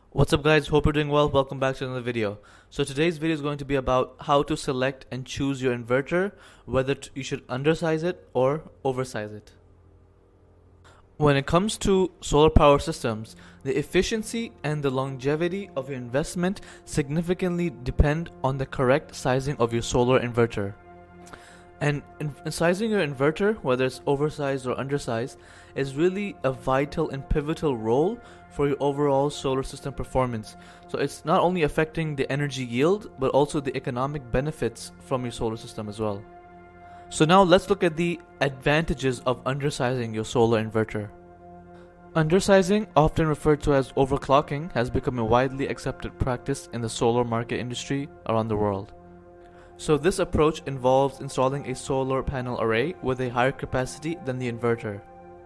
What's up guys, hope you're doing well. Welcome back to another video. So today's video is going to be about how to select and choose your inverter, whether you should undersize it or oversize it. When it comes to solar power systems, the efficiency and the longevity of your investment significantly depend on the correct sizing of your solar inverter. And sizing your inverter, whether it's oversized or undersized, is really a vital and pivotal role for your overall solar system performance. So it's not only affecting the energy yield, but also the economic benefits from your solar system as well. So now let's look at the advantages of undersizing your solar inverter. Undersizing, often referred to as overclocking, has become a widely accepted practice in the solar market industry around the world. So this approach involves installing a solar panel array with a higher capacity than the inverter.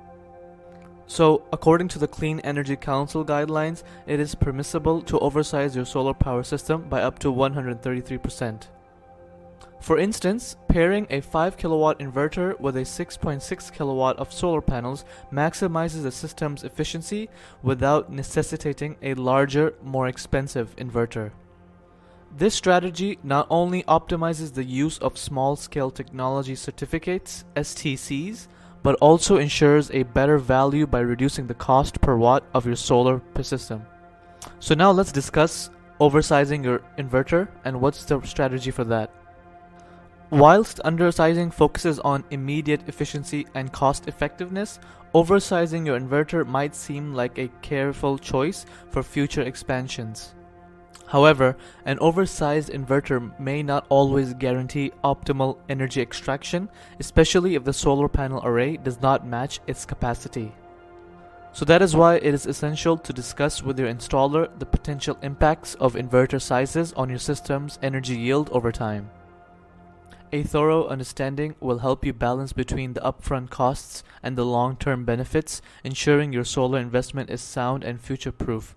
So according to the Clean Energy Council guidelines, it is permissible to oversize your solar power system by up to 133%. For instance, pairing a 5 kilowatt inverter with a 6.6 kilowatt of solar panels maximizes the system's efficiency without necessitating a larger, more expensive inverter. This strategy not only optimizes the use of small-scale technology certificates, STCs, but also ensures a better value by reducing the cost per watt of your solar system. So now let's discuss oversizing your inverter and what's the strategy for that. Whilst undersizing focuses on immediate efficiency and cost effectiveness, oversizing your inverter might seem like a careful choice for future expansions. However, an oversized inverter may not always guarantee optimal energy extraction, especially if the solar panel array does not match its capacity. So that is why it is essential to discuss with your installer the potential impacts of inverter sizes on your system's energy yield over time. A thorough understanding will help you balance between the upfront costs and the long-term benefits, ensuring your solar investment is sound and future-proof.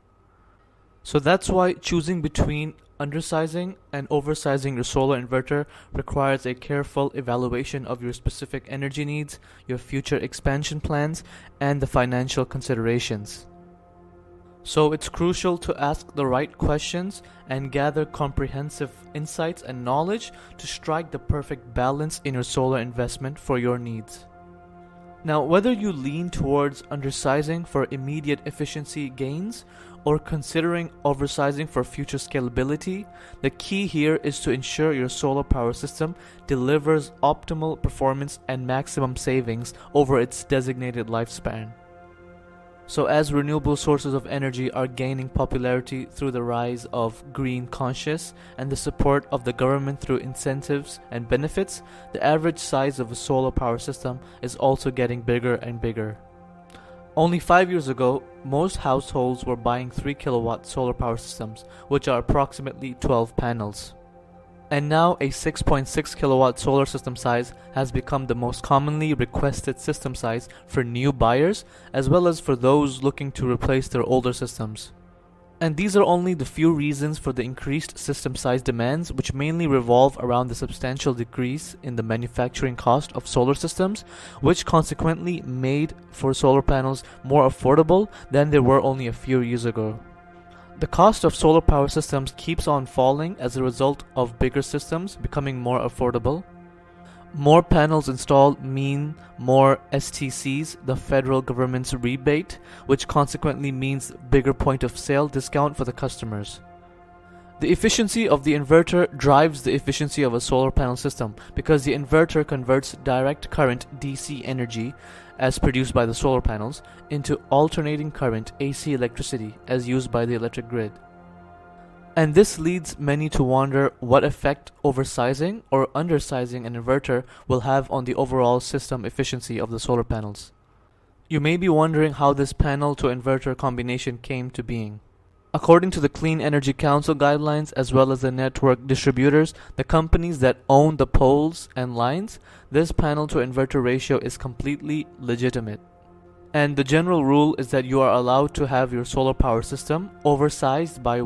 So that's why choosing between undersizing and oversizing your solar inverter requires a careful evaluation of your specific energy needs, your future expansion plans, and the financial considerations. So it's crucial to ask the right questions and gather comprehensive insights and knowledge to strike the perfect balance in your solar investment for your needs. Now, whether you lean towards undersizing for immediate efficiency gains or considering oversizing for future scalability, the key here is to ensure your solar power system delivers optimal performance and maximum savings over its designated lifespan. So as renewable sources of energy are gaining popularity through the rise of green conscious and the support of the government through incentives and benefits, the average size of a solar power system is also getting bigger and bigger. Only 5 years ago, most households were buying 3 kilowatt solar power systems, which are approximately 12 panels. And now a 6.6 kilowatt solar system size has become the most commonly requested system size for new buyers, as well as for those looking to replace their older systems. And these are only the few reasons for the increased system size demands, which mainly revolve around the substantial decrease in the manufacturing cost of solar systems, which consequently made for solar panels more affordable than they were only a few years ago. The cost of solar power systems keeps on falling as a result of bigger systems becoming more affordable. More panels installed mean more STCs, the federal government's rebate, which consequently means bigger point of sale discount for the customers. The efficiency of the inverter drives the efficiency of a solar panel system because the inverter converts direct current DC energy as produced by the solar panels into alternating current AC electricity as used by the electric grid. And this leads many to wonder what effect oversizing or undersizing an inverter will have on the overall system efficiency of the solar panels. You may be wondering how this panel to inverter combination came to being. According to the Clean Energy Council guidelines as well as the network distributors, the companies that own the poles and lines, this panel to inverter ratio is completely legitimate. And the general rule is that you are allowed to have your solar power system oversized by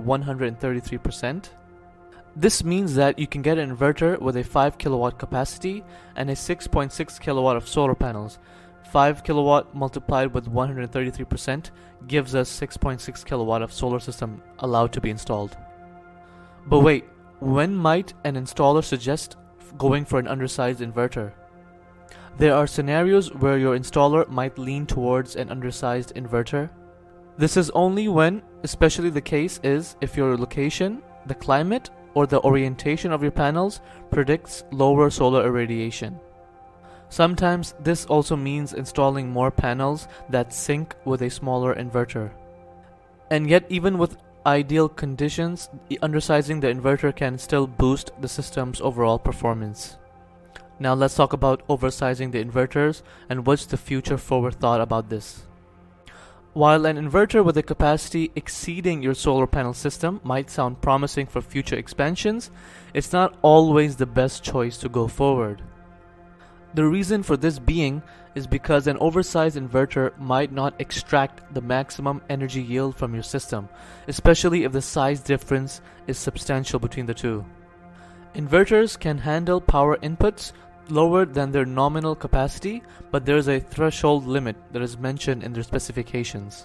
133%. This means that you can get an inverter with a 5 kilowatt capacity and a 6.6 kilowatt of solar panels, 5 kilowatt multiplied with 133% gives us 6.6 kilowatt of solar system allowed to be installed. But wait, when might an installer suggest going for an undersized inverter? There are scenarios where your installer might lean towards an undersized inverter. This is only when, especially the case is if your location, the climate, or the orientation of your panels predicts lower solar irradiation. Sometimes this also means installing more panels that sync with a smaller inverter. And yet, even with ideal conditions, undersizing the inverter can still boost the system's overall performance. Now let's talk about oversizing the inverters and what's the future forward thought about this. While an inverter with a capacity exceeding your solar panel system might sound promising for future expansions, it's not always the best choice to go forward. The reason for this being is because an oversized inverter might not extract the maximum energy yield from your system, especially if the size difference is substantial between the two. Inverters can handle power inputs lower than their nominal capacity, but there is a threshold limit that is mentioned in their specifications.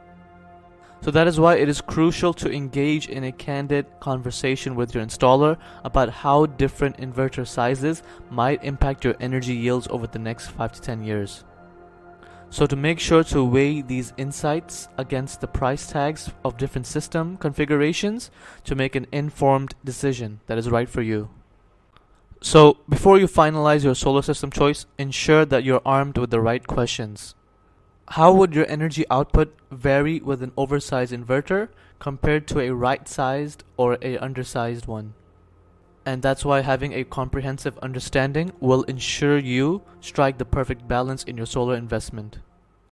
So that is why it is crucial to engage in a candid conversation with your installer about how different inverter sizes might impact your energy yields over the next 5 to 10 years. So to make sure to weigh these insights against the price tags of different system configurations to make an informed decision that is right for you. So before you finalize your solar system choice, ensure that you're armed with the right questions. How would your energy output vary with an oversized inverter compared to a right-sized or a undersized one? And that's why having a comprehensive understanding will ensure you strike the perfect balance in your solar investment.